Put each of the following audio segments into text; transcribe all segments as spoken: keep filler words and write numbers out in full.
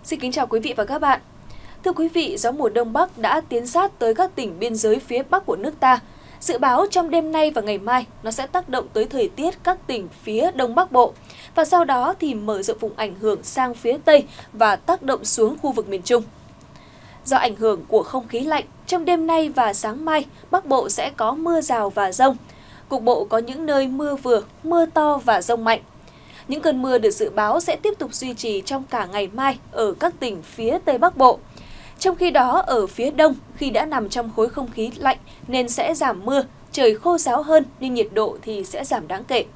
Xin kính chào quý vị và các bạn. Thưa quý vị, gió mùa Đông Bắc đã tiến sát tới các tỉnh biên giới phía Bắc của nước ta. Dự báo trong đêm nay và ngày mai, nó sẽ tác động tới thời tiết các tỉnh phía Đông Bắc Bộ. Và sau đó thì mở rộng vùng ảnh hưởng sang phía Tây và tác động xuống khu vực miền Trung. Do ảnh hưởng của không khí lạnh, trong đêm nay và sáng mai, Bắc Bộ sẽ có mưa rào và dông. Cục bộ có những nơi mưa vừa, mưa to và dông mạnh. Những cơn mưa được dự báo sẽ tiếp tục duy trì trong cả ngày mai ở các tỉnh phía Tây Bắc Bộ. Trong khi đó, ở phía Đông, khi đã nằm trong khối không khí lạnh nên sẽ giảm mưa, trời khô ráo hơn nhưng nhiệt độ thì sẽ giảm đáng kể.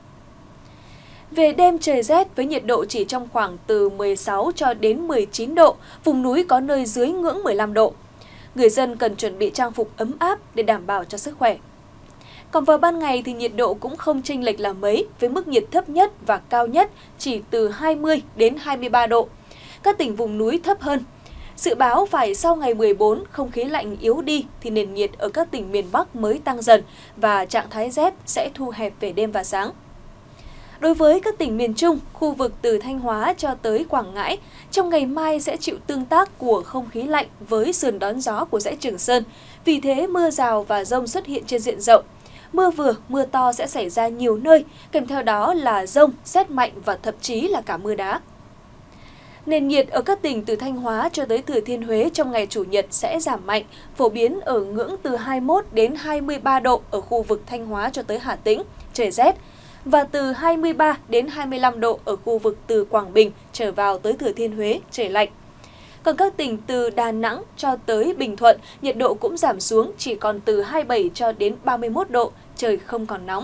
Về đêm trời rét với nhiệt độ chỉ trong khoảng từ mười sáu cho đến mười chín độ, vùng núi có nơi dưới ngưỡng mười lăm độ. Người dân cần chuẩn bị trang phục ấm áp để đảm bảo cho sức khỏe. Còn vào ban ngày thì nhiệt độ cũng không chênh lệch là mấy, với mức nhiệt thấp nhất và cao nhất chỉ từ hai mươi đến hai mươi ba độ. Các tỉnh vùng núi thấp hơn. Dự báo phải sau ngày mười bốn, không khí lạnh yếu đi thì nền nhiệt ở các tỉnh miền Bắc mới tăng dần và trạng thái rét sẽ thu hẹp về đêm và sáng. Đối với các tỉnh miền Trung, khu vực từ Thanh Hóa cho tới Quảng Ngãi, trong ngày mai sẽ chịu tương tác của không khí lạnh với sườn đón gió của dãy Trường Sơn. Vì thế, mưa rào và dông xuất hiện trên diện rộng. Mưa vừa, mưa to sẽ xảy ra nhiều nơi, kèm theo đó là dông, sét mạnh và thậm chí là cả mưa đá. Nền nhiệt ở các tỉnh từ Thanh Hóa cho tới Thừa Thiên Huế trong ngày Chủ nhật sẽ giảm mạnh, phổ biến ở ngưỡng từ hai mươi mốt đến hai mươi ba độ ở khu vực Thanh Hóa cho tới Hà Tĩnh, trời rét, và từ hai mươi ba đến hai mươi lăm độ ở khu vực từ Quảng Bình trở vào tới Thừa Thiên Huế, trời lạnh. Còn các tỉnh từ Đà Nẵng cho tới Bình Thuận, nhiệt độ cũng giảm xuống chỉ còn từ hai mươi bảy cho đến ba mươi mốt độ, trời không còn nóng.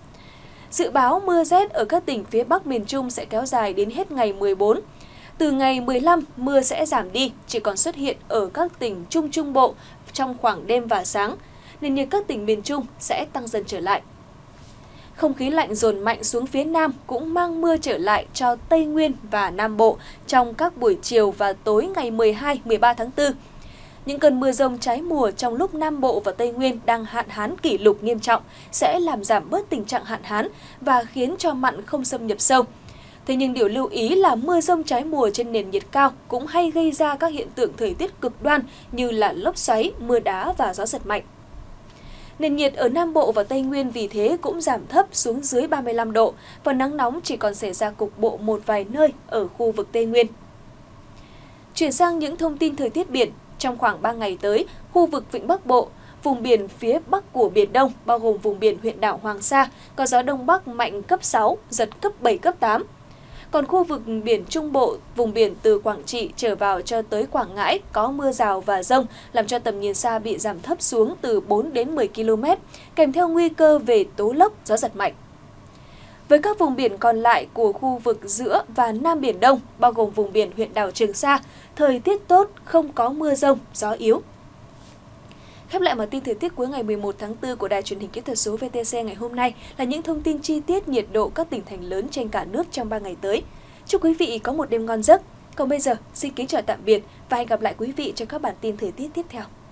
Dự báo mưa rét ở các tỉnh phía Bắc miền Trung sẽ kéo dài đến hết ngày mười bốn. Từ ngày mười lăm, mưa sẽ giảm đi, chỉ còn xuất hiện ở các tỉnh Trung Trung Bộ trong khoảng đêm và sáng. Nền nhiệt các tỉnh miền Trung sẽ tăng dần trở lại. Không khí lạnh dồn mạnh xuống phía Nam cũng mang mưa trở lại cho Tây Nguyên và Nam Bộ trong các buổi chiều và tối ngày mười hai, mười ba tháng tư. Những cơn mưa rông trái mùa trong lúc Nam Bộ và Tây Nguyên đang hạn hán kỷ lục nghiêm trọng sẽ làm giảm bớt tình trạng hạn hán và khiến cho mặn không xâm nhập sâu. Thế nhưng điều lưu ý là mưa rông trái mùa trên nền nhiệt cao cũng hay gây ra các hiện tượng thời tiết cực đoan như là lốc xoáy, mưa đá và gió giật mạnh. Nền nhiệt ở Nam Bộ và Tây Nguyên vì thế cũng giảm thấp xuống dưới ba mươi lăm độ và nắng nóng chỉ còn xảy ra cục bộ một vài nơi ở khu vực Tây Nguyên. Chuyển sang những thông tin thời tiết biển, trong khoảng ba ngày tới, khu vực Vịnh Bắc Bộ, vùng biển phía Bắc của Biển Đông, bao gồm vùng biển huyện đảo Hoàng Sa, có gió Đông Bắc mạnh cấp sáu, giật cấp bảy, cấp tám. Còn khu vực biển Trung Bộ, vùng biển từ Quảng Trị trở vào cho tới Quảng Ngãi có mưa rào và dông, làm cho tầm nhìn xa bị giảm thấp xuống từ bốn đến mười ki lô mét, kèm theo nguy cơ về tố lốc, gió giật mạnh. Với các vùng biển còn lại của khu vực giữa và Nam Biển Đông, bao gồm vùng biển huyện đảo Trường Sa, thời tiết tốt, không có mưa rông, gió yếu. Khép lại bản tin thời tiết cuối ngày mười một tháng tư của Đài Truyền hình Kỹ thuật số vê tê xê ngày hôm nay là những thông tin chi tiết nhiệt độ các tỉnh thành lớn trên cả nước trong ba ngày tới. Chúc quý vị có một đêm ngon giấc. Còn bây giờ, xin kính chào tạm biệt và hẹn gặp lại quý vị trong các bản tin thời tiết tiếp theo.